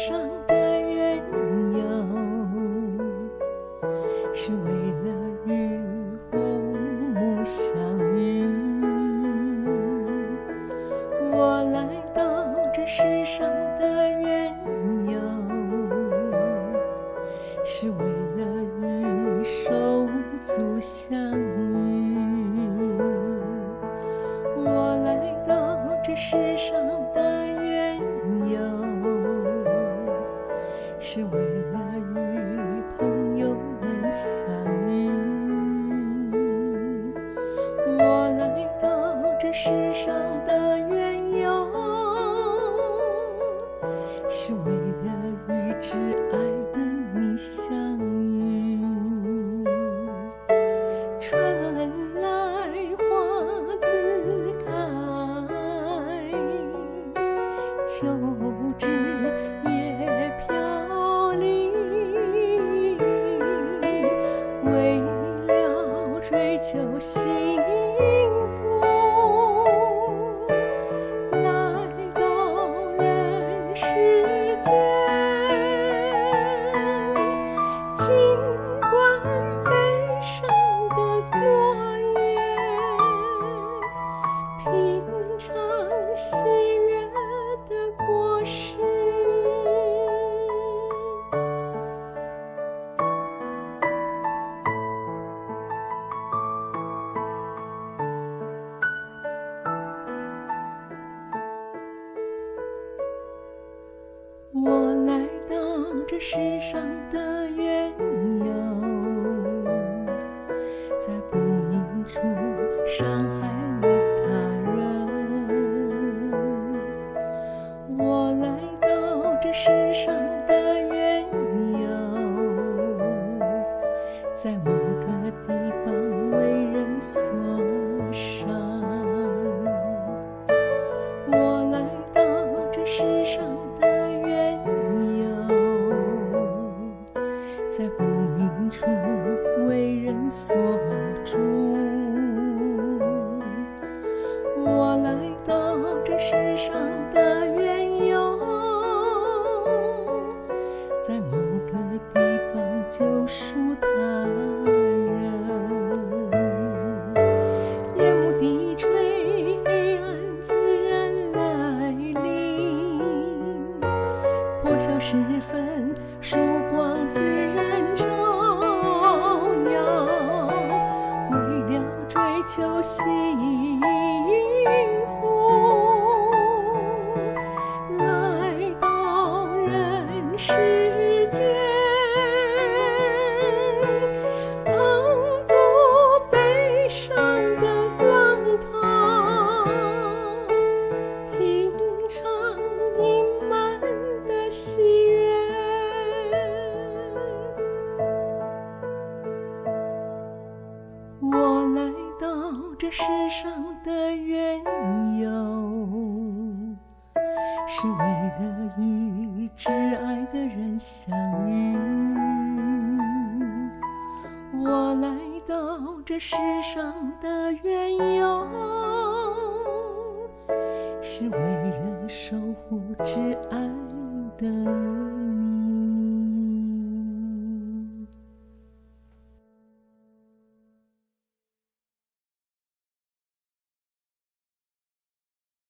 上的缘由，是为了与父母相遇。我来到这世上的缘由，是为了与手足相遇。我来到这世上的缘由，是为了与朋友们相遇。我来到这世上的缘由，是为了与挚爱的你相遇。春来花自开，秋至叶飘零，为了追求幸福，来到人世间。尽管悲伤的过夜，品尝喜悦的果实。我来到这世上的缘由，在不明处伤害了他人。我来到这世上的缘由，在某个地方为人所伤。我来到这世上的缘由，在不明处为人所住。我来到这世上的缘由，在某个地方救赎他人。夜幕低垂，黑暗自然来临，破晓时分，曙光自然照耀。为了追求幸福，来到人世间，滂沱悲伤的浪涛，品尝盈满的喜悦。我来到这世上的缘由，是为了与挚爱的人相遇。我来到这世上的缘由，是为了守护挚爱的